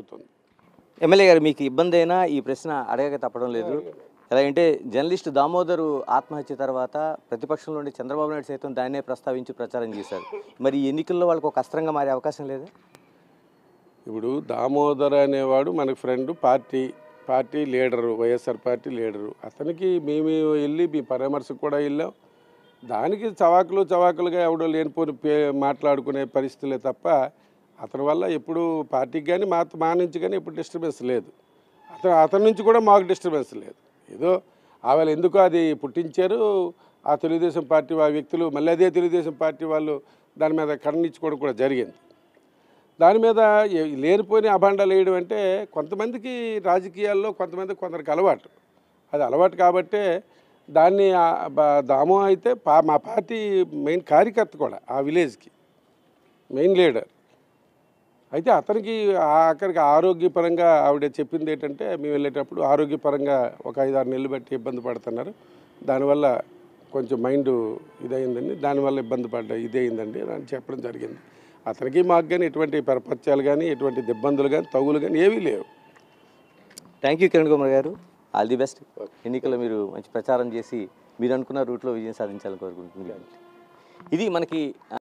జరుగుతుంది. ఎమ్మెల్యే గారు, మీకు ఇబ్బంది అయినా ఈ ప్రశ్న అడగక తప్పడం లేదు. ఎలాగంటే జర్నలిస్ట్ దామోదరు ఆత్మహత్య తర్వాత ప్రతిపక్షంలో ఉండే చంద్రబాబు నాయుడు సైతం దాన్నే ప్రస్తావించి ప్రచారం చేశారు. మరి ఈ ఎన్నికల్లో వాళ్ళకి ఒక అస్త్రంగా మారే అవకాశం లేదు? ఇప్పుడు దామోదర్ అనేవాడు మనకు friend, party leader, YSR party leader. అతనికి మేము వెళ్ళి మీ పరామర్శకు కూడా వెళ్ళాం. దానికి చవాకులుగా ఎవడో లేనిపోని మాట్లాడుకునే పరిస్థితులే తప్ప అతని వల్ల ఎప్పుడు పార్టీకి కానీ మా నుంచి కానీ ఎప్పుడు డిస్టర్బెన్స్ లేదు. అతని నుంచి కూడా మాకు డిస్టర్బెన్స్ లేదు. ఏదో ఆవేళ ఎందుకో అది పుట్టించారు. ఆ తెలుగుదేశం పార్టీ వ్యక్తులు మళ్ళీ అదే తెలుగుదేశం పార్టీ వాళ్ళు దాని మీద ఖండించుకోవడం కూడా జరిగింది. దాని మీద లేనిపోయిన అభాండాలు వేయడం అంటే కొంతమందికి రాజకీయాల్లో కొందరికి అలవాటు. అది అలవాటు కాబట్టే దాన్ని దామో అయితే మా పార్టీ మెయిన్ కార్యకర్త కూడా ఆ విలేజ్కి మెయిన్ లీడర్ అయితే అతనికి ఆఖరికి ఆరోగ్యపరంగా ఆవిడ చెప్పింది ఏంటంటే మేము వెళ్ళేటప్పుడు ఆరోగ్యపరంగా ఒక 5-6 నెలలు బట్టి ఇబ్బంది పడుతున్నారు, దానివల్ల కొంచెం మైండ్ ఇదైందండి, దానివల్ల ఇదైందండి అని చెప్పడం జరిగింది. అతనికి మాకు కానీ ఎటువంటి పరపత్యాలు కానీ ఎటువంటి ఇబ్బందులు కానీ తగులు కానీ ఏవీ లేవు. థ్యాంక్ యూ కిరణ్ కుమార్ గారు, ఆల్ ది బెస్ట్. ఎన్నికల్లో మీరు మంచి ప్రచారం చేసి మీరు అనుకున్న రూట్లో విజయం సాధించాలని కోరుకుంటున్నాను. ఇది మనకి